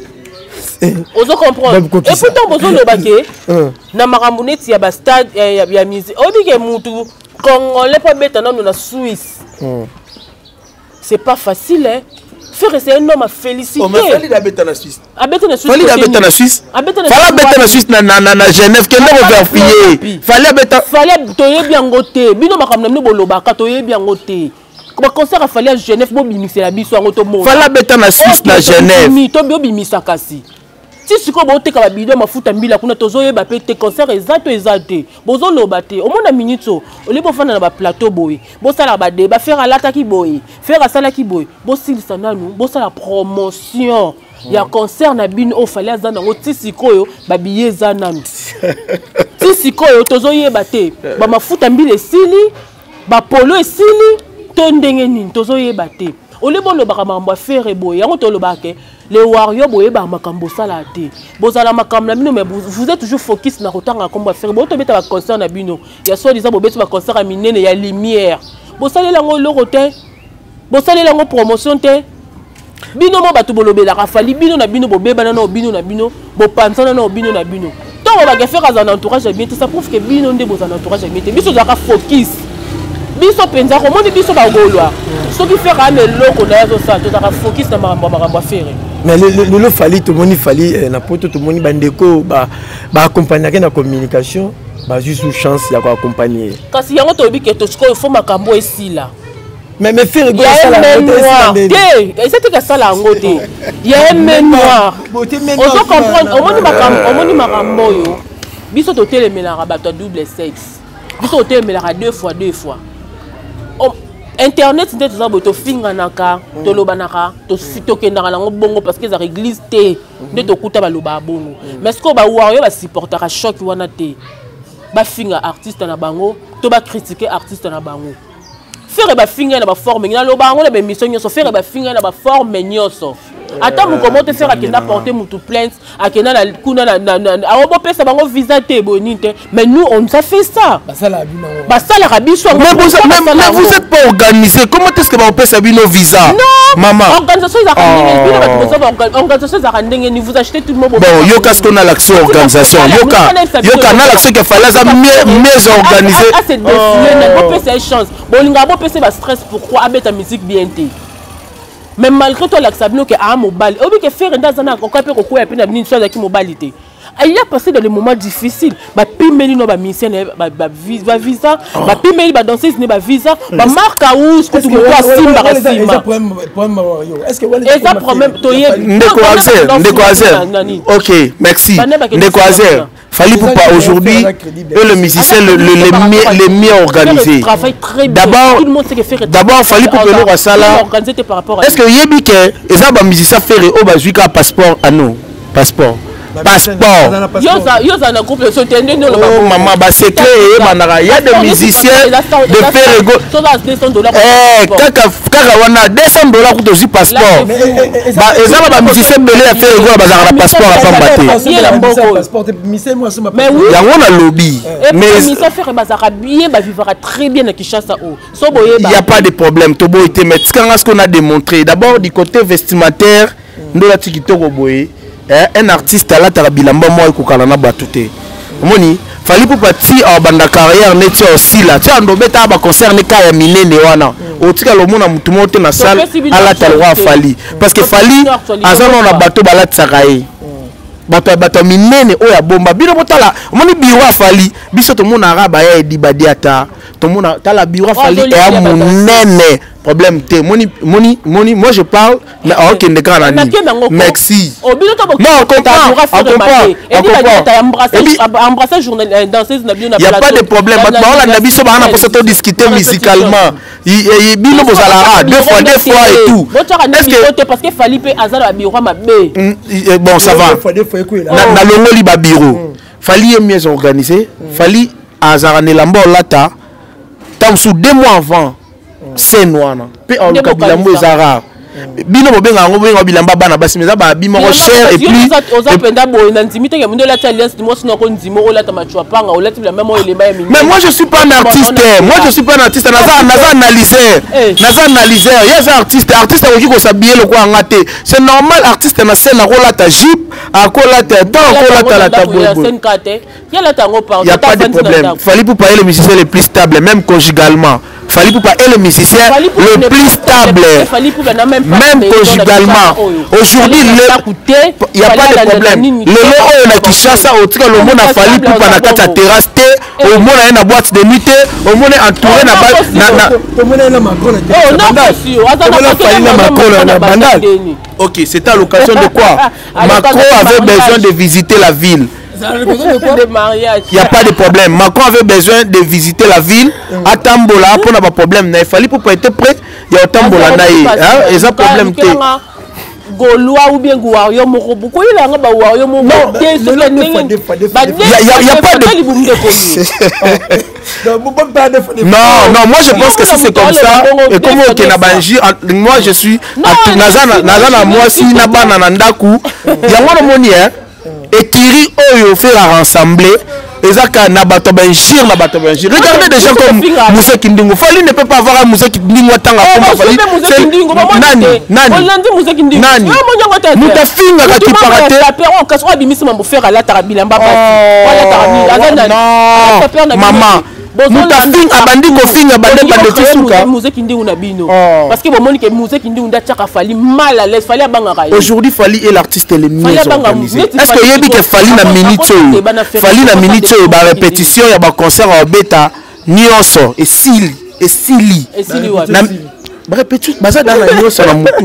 Ozo comprendre. Et pourtant bozo le baké. Na makambo neti ya ba stade ya ya musique. Obi ke mutu congolais pas beta non na Suisse. C'est pas facile hein. Faire c'est un homme à féliciter. On me fait l'habiter en Suisse. Habiter en Suisse. Fallait habiter en Suisse. Fallait habiter en Suisse na na na Genève que nous vérifier. Fallait habiter. Fallait toyer bien goté. Bino makamna no boloba ka toyer bien goté. Comme concert a fallait à Genève bo bimisa la biso ngoto mo. Fallait habiter en Suisse na Genève. Mi to bio bimisa kasi. Si siko bote ka bido mafuta mbila kuna tozoye ba pete concert exact exact. Bozo lobate. Au moins na minute o le bo fana na ba plateau boy. Bo sala ba débat faire à l'attaque boy. Faire à sala ki boy. Bo sil sana nous, bo sala promotion. Il y a concert na bino o fallait za na ngoti siko yo ba billet za nanu. Ti siko yo tozoye ba te. Ba mafuta mbila esili, ba polo esili, to ndenge nini tozoye ba te. O le bon lo ba mambo faire boy. Yango to lo ba ke les warriors boye ba makambo sala te bozala makambo na bino mais vous êtes toujours focus na kotanga komba faire bo to beta ba concert na bino ya so disant bo beta ba concert a minene ya lumière bo salela ngo loko te bo salela ngo promotion te bino mo batu bolobela ka fali bino na bino bo beba na no bino na bino bo pansana na bino na bino to ba ga faire un entourage bien ça prouve que bino nde bo za entourage bien biso za ka focus biso penza ko moni biso ba golwa so qui fait ka me loko na zo sa to za ka focus na makambo makambo faire. Mais le le le fallait tout le monde fallait na poto tout le monde bandeko ba ba accompagner na communication ba juste une chance ya ko accompagner kasi yango to bi ke to ko faut makambo esila mais mais faire go ça la ngote et c'est que ça la ngote il y a un mémoire on doit comprendre au moni makambo au moni makambo yo biso to telemela rabato double sexe biso to telemela deux fois deux fois Internet c'était tout ça to finga naka to lobanaka to fitokendaka nango bongo parce que za église té nde to kuta ba loba bongo mais ce ko ba wa yo ba supportera choc wana té ba finga artiste na bango to ba critiquer artiste na bango faire ba finga na ba forme na loba ngo na ba mission nyoso faire ba finga na ba forme nyoso ata mu comment te faire akenda porter mutu plainte akenda na kuna na na awo pesa bango visa té bonite mais nous on ça fait ça basala bino basala rabiso mais vous êtes pas organisé comment est-ce que ba pesa bino visa maman organisation za kandenge organisation za kandenge ni vous achetez tout le monde bon yo qu'est-ce qu'on a l'action organisation yoka yoka na l'action que fallait ça mieux organisé ah c'est décidé na bo pesa chance bolinga bo pesa ba stress pourquoi abeta musique bien té. Mais malgré tout, l'acceptation que à mobile, obi que faire dans un an, on peut que quoi, puis na bini chose qui mobilité. Il a passé dans les moments difficiles. Ba pimeli no ba mission, ba ba visa, ba pimeli ba danseuse ne ba visa, ba marque à où ce que tu me vois simba ba simba. problème problème est-ce que et ça problème toye. Ndekwazer, Ndekwazer. OK, merci. Ndekwazer. Fallait pour pas aujourd'hui eux le musicien le le les mieux organisé. D'abord d'abord fallait pour que nous ça là. Est-ce que yebi que les ba musicien faire au bazuika passeport à nous passeport passeport yoza yoza na groupe de soutien de oh maman ba secret et banara il y a des musiciens de faire ego eh kaka kaka wana deux cents dollars pour aussi passeport ba ezala ba musicien belé à faire ego bazara passeport à pambaté passeport musicien moi ça mais oui yango na lobby mais musicien faire bazara bien ba vivra très bien na Kinshasa o so boye il y a pas de problème to boye te mais ce qu'on a démontré d'abord du côté vestimentaire ndola tikitoko boye un artiste à la tarabilamba moi kokala na batute moni fali pour partir en banda carrière neti aussi là tu ando beta ba concert ne ka ya minene wana otika lo mona mutu mote na salle à la talwa fali parce que fali azana na bato bala tsakaye bato bato minene oya bomba bino botala moni biwa fali biso to mona raba ya di badiata to mona tala biwa fali e a munene problème té moni moni moni moi je parle mais ok ndeka na ni merci non on comprend on comprend embrasser journal danseuse na bien na il y a pas de problème ba on la biso ba na pour se discuter musicalement il bino bozala deux fois deux fois et tout est-ce que parce que fali pe azala biro mabe bon ça va na longoli ba biro fali est mieux organisé fali azara ne lambo lata tant sous deux mois avant c'est noir pe on kabila mo ezara bino bobenga ngo benga bilamba bana basi mais ça ba bima cher et puis oza penda boy na nzimite ke mundo la alliance moi sinon ko nzimo o la ta machwa panga o la ti la même il est mais moi je suis pas un artiste moi je suis pas un artiste naza naza analyseur naza analyseur yes artiste artiste qui ko s'habiller le quoi ngate c'est normal artiste na scène na ko la ta jupe a ko la ta dans ko la ta la ta bobo il y a pas de problème fallait pour parler les musiciens les plus stables même conjugalement fallait pour parler les musiciens le plus stable même conjugalement aujourd'hui il y a pas de problème le lot on a qui chasse au truc le monde a fallu pour pas na kata terrasse au monde a une boîte de nuit au monde entouré na na au monde na Macron na bandal. OK, c'est à l'occasion de quoi Macron avait besoin de visiter la ville. Il n'y a pas de problème. Macron avait besoin de visiter la ville. À Tambola, pour n'avoir problème. Il fallait pour être prêt. Il y a Tambola. Il y a un problème. Gaulois ou bien Gouario Moko, beaucoup il y a un Gouario Moko. Non, il n'y a pas de. Non, non, moi je pense que si c'est comme ça, et comme au Kenabanji, moi je suis. Nazana, Nazana, moi si Nabana Nandaku, il y a un moment et Kiri Oyo fait la rassembler. Ezaka na bato benjir na bato benjir. Regardez des gens comme Moussa Kindingo. Fali ne peut pas avoir un Moussa Kindingo tanga comme Fali. Nani nani. Olandi Moussa Kindingo. Nani. Mouta finga ka ki parate. La peron ka so abimisi mambo faire la tarabila mbaba. Wala tarabila. Non. Maman. Mouta finga abandi ko finga bande bande tisuka. Moussa Kindingo na bino. Parce que bon moni ke Moussa Kindingo ndachaka Fali mal à l'aise. Fali abanga ka. Aujourd'hui Fali est l'artiste le mieux organisé. Est-ce que yebi ke Fali na minute Fali na minute ba répétition ya ba concert au beta nyonso et sili et sili na ba répétition baza dans la nyonso na mutu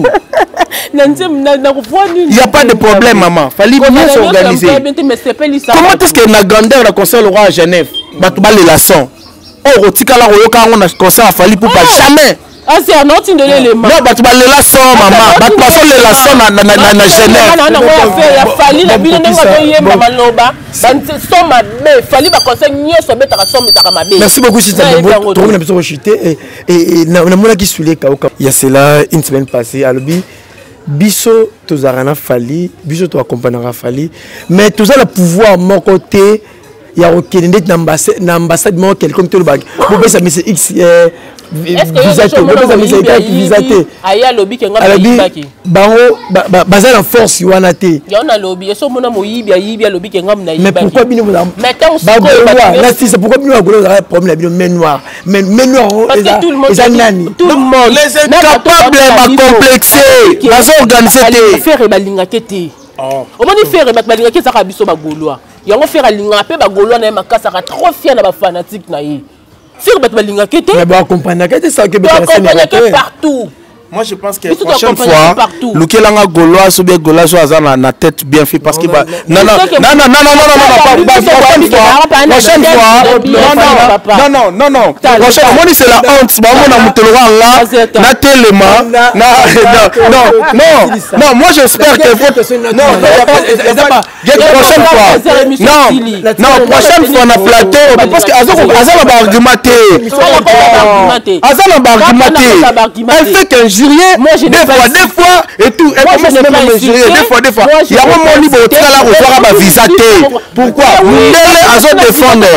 il y a pas de problème maman Fali bien s'organiser comment est-ce que na grandeur la concert le roi à Genève ba to ba les laçons oh rotikala royoka on a concert Fali pour pas jamais. Ah c'est un autre de l'élément. Non, bah tu vas les laçons, maman. Bah tu vas faire les laçons na na na na Genève. Non non, on fait la Fali la bille ne va payer maman loba. Dans son ma bé, Fali ba conseil nyo so beta ka somme ta ma bé. Merci beaucoup si ça me trop na besoin chuter et et na na mona qui soulé ka oka. Il y a cela une semaine passée à l'obi biso tozarana Fali, biso to accompagnera Fali, mais tous a le pouvoir mon côté. Il y a aucun ambassade ambassade moi quelqu'un comme tout le bac. Vous pouvez ça mais c'est X est-ce que visaté vous pouvez ça mais c'est visaté. Aya lobby ke ngaba yibaki. Bango bazala force wana te. Ya on a lobby so mona moyibi ya yibi ya lobby ke ngam na yibaki. Mais pourquoi bino vous mais tant ba là c'est pourquoi bino vous avez problème la bino main noire. Mais main noire parce que tout le monde tout le monde les incapables ba complexer. Bazo organiser te. Faire balinga tete. Au moins faire balinga ke saka biso ba Gaulois. Yango faire linga pe ba Gaulois na makasa ka trop fier na ba fanatique na yi. Faire bat balinga kete. Mais ba accompagner kete ça que be partout. Moi je pense que la prochaine fois Lukelanga Gaulois ou bien Gaulois a na tête bien fait parce que non non non non non non non non prochaine fois prochaine fois non non non non prochaine moi c'est la honte ba mona mutologa là na telema na non non non moi j'espère que non non prochaine fois non non prochaine fois na plateau parce que azoko azala ba argumenter azala ba argumenter elle fait qu'un jurien des fois des fois et tout et comment c'est même un jurien des fois des fois il y a un moment libre au là au soir ba visa té pourquoi ndele azo défendre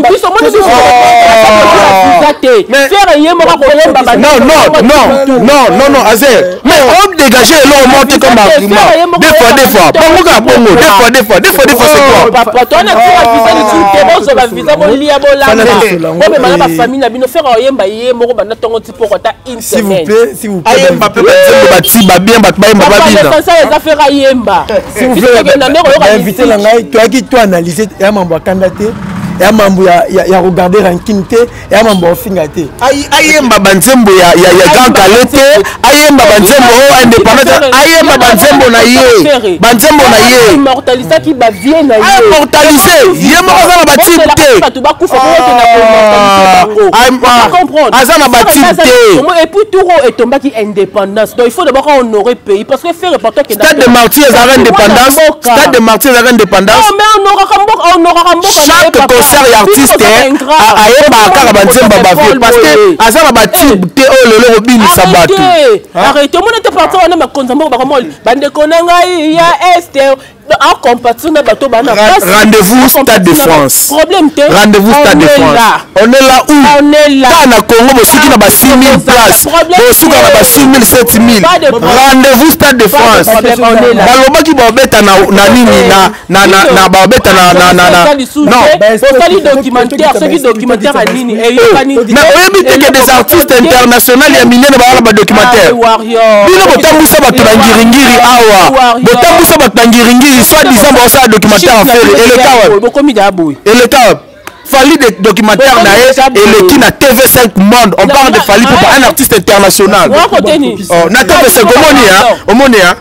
non non non non non non Azer mais on dégager l'eau monter comme argument des fois des fois bongo ka bongo des fois des fois des fois des fois c'est quoi papa toi on a visa le tout bon so ba visa bon lia bon là bon mais mala ba famille na bino faire oyemba yé moko bana tongo ti poko ta internet s'il vous plaît s'il vous plaît Mbappé bati ba bien bati ba bien ça les affaires à yemba s'il vous plaît invité la ngai toi qui toi analyser ya mambo kandaté ya mambo ya ya regarder ranking té ya mambo fingaté ay ayemba banzembo ya ya ya grand kalete ayemba banzembo indépendant ayemba banzembo na ye banzembo na ye immortaliser qui ba vie na ye immortaliser yemba azana bati té tu ba kufa ko na immortaliser azana bati té et puis tout est tombé qui indépendance donc il faut d'abord honorer pays parce que faire reporter que stade de Martyrs à indépendance stade de Martyrs à indépendance non mais on aura Kamboka on aura Kamboka chaque concert ya artiste ayeba kaka banzemba bavie parce que aza na batube te oyo lelo kobinisa bato arrête omona te parti wana makonza moko bakomoli bandeko na ngai ya este en compétition na bato bana rendez-vous Stade de France problème te rendez-vous Stade de France on est là où on est là na Congo bosuki na ba six mille places bosuka na ba six mille sept mille rendez-vous Stade de France balobaki babeta na na nini na na na babeta na na na non bosali documentaire ceux documentaire à nini et mais oyebi te que des artistes internationaux ya minene bala ba documentaire bino botambusa bato na ngiringiri awa botambusa bato na ngiringiri soit disant bon ça documentaire en fait et le cas et le cas Fali des documentaires et le qui na T V cinq monde on parle de Fali pour un artiste international oh na T V cinq omonia omonia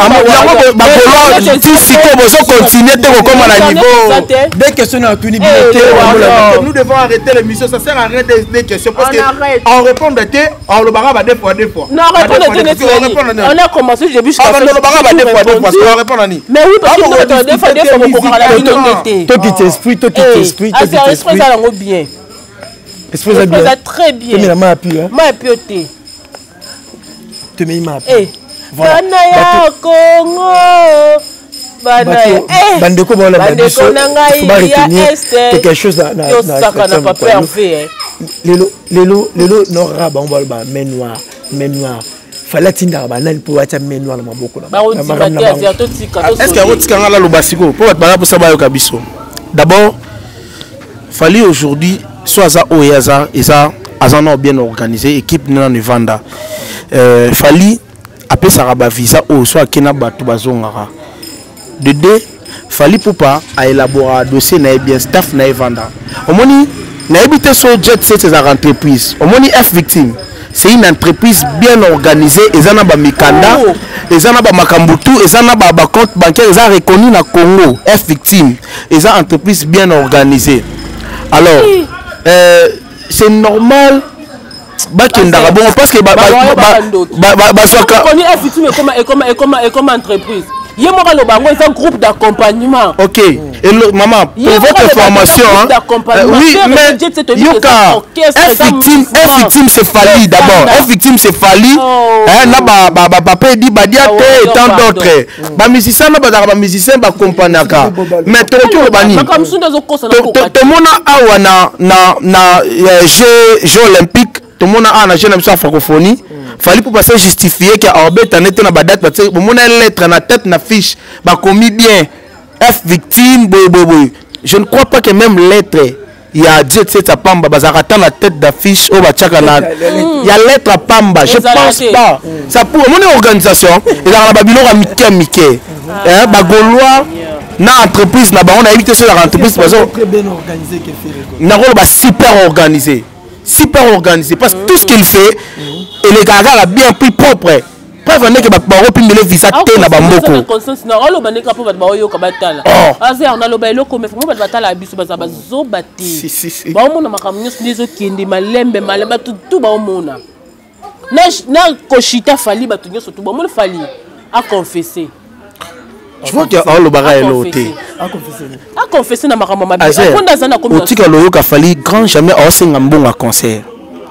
ba tu si comme on continue te comme à niveau des questions à tout nous devons arrêter l'émission ça sert à rien des questions parce que on répond de te on le barra deux fois deux fois non répondre on a commencé j'ai vu on le barra deux fois deux fois on répond Nani mais oui parce que deux fois deux fois on comprend la minorité toi qui t'esprit toi qui t'esprit esprit ça lango bien esprit ça bien très bien mais la main appuie hein main appuie te mets ma eh voilà ya Congo bana eh bandeko ba la bandeko nanga ya este quelque chose na na pas parfait lelo lelo lelo no raba on va ba main noire main noire fallait tinda ba nani pour wacha main noire na maboko na est-ce que rotika ngala lo basiko pour ba pour ça ba yo kabiso d'abord Fali aujourd'hui soit ça oyaza et ça azana bien organisé équipe na Nivanda euh Fali après ça raba visa ou soit kena batu bazongara de deux Fali poupa a élaborer dossier na bien staff na Nivanda omoni na habité so jet set ces entreprises omoni F victime c'est une entreprise bien organisée et ça na ba mikanda et ça na ba makambutu et ça na ba compte bancaire ça reconnu na Congo F victime et ça entreprise bien organisée. Alors, euh, c'est normal bakenda bon parce que ba ba ba ba soka connait effectivement comme comme comme comme entreprise. Yé moi le bango c'est un groupe d'accompagnement. OK. Et le, maman pour votre formation hein, euh, oui mais yoka F victime F victime c'est Fali d'abord. F victime c'est Fali. Hein na ba ba ba papa dit badia te et tant d'autres. Ba musicien na ba ba musicien ba compagniaka. Mais to to bani. To mona awa na na na jeux jeux olympiques tout le monde a un agent de francophonie. Fallait pour passer justifier qu'il y a un bête en étant dans la date parce que mon lettre na tête na fiche bah commis bien F victime boy boy boy. Je ne crois pas que même lettre il y a Dieu de cette pamba bah ça attend la tête d'affiche au bachaka na il y a lettre à pamba je pense pas ça pour mon organisation il y a la babylone à Mickey Mickey hein bah gaulois na entreprise na bah on a évité sur la entreprise parce que très bien organisé que fait na rôle bah super organisé super organisé parce que tout ce qu'il fait et les gars là bien plus propre pas venir que ba pi mele visa te na bamboko conscience na olo baneka po ba yo ka batala azer na lo ba eloko me ba batala biso ba ba zo bati ba omona makamnyo ndizo kende malembe malemba tout ba omona na na koshita Fali ba tunyo surtout ba omona Fali a confessé. Je vois qu'il y a le bagage loté. A confessé. A confessé na makambo mabe. Akonda zana comme otika loyo ka Fali grand jamais osenga mbonga concert.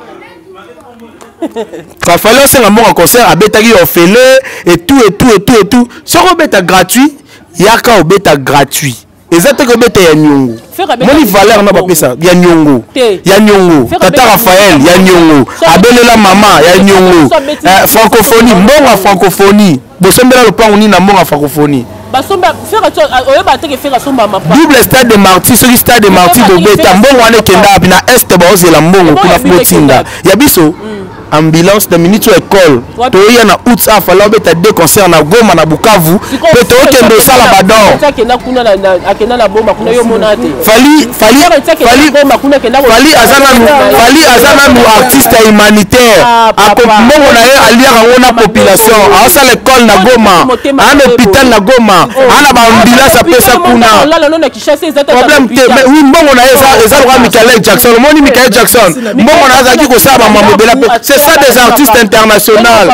Ka Fali osenga mbonga concert abetaki ofele et tout et tout et tout et tout. Si on beta gratuit, yaka obeta gratuit. Exact que beta ya nyongo. Moni valeur na ba pesa ya nyongo. Ya nyongo. Tata Raphaël ya nyongo. Abelela mama ya nyongo. Francophonie, mbonga francophonie. Bosombela le plan oni na mbonga francophonie. Basomba faire oyeba te ke faire somba mapa. Double stade de Martyrs, ce stade de Martyrs de beta mbongo ane kenda bina est ba ozela mbongo kuna motinda. Ya biso ambulance de minute école to ya na août a fallu beta deux concerts na Goma na Bukavu pe to kendo sala badon akena kuna na akena na bomba kuna yo monate Fali Fali Fali Fali azana Fali azana nu artiste humanitaire ako mbongo na ye alia ngona population a sala école étoile na Goma un hôpital na Goma ana ba ambulance apesa kuna problème te mais oui mbongo na eza eza roi Michael Jackson le moni Michael Jackson mbongo na zaki ko saba mama bela c'est ça des artistes internationaux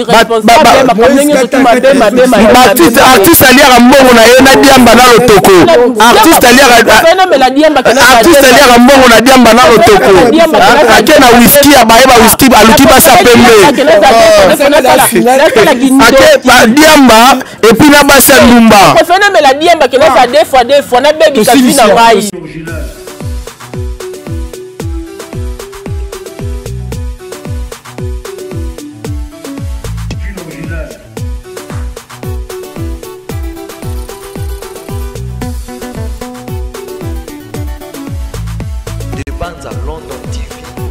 artiste artiste aliaka mbongo na ye na diamba na lotoko artiste aliaka artiste aliaka mbongo na diamba na lotoko ake na whisky abaye ba whisky aluki basa pembe ake diamba et puis na basa lumba préfère me la diamba que na deux fois deux fois na baby kasi na vai Banza London T V.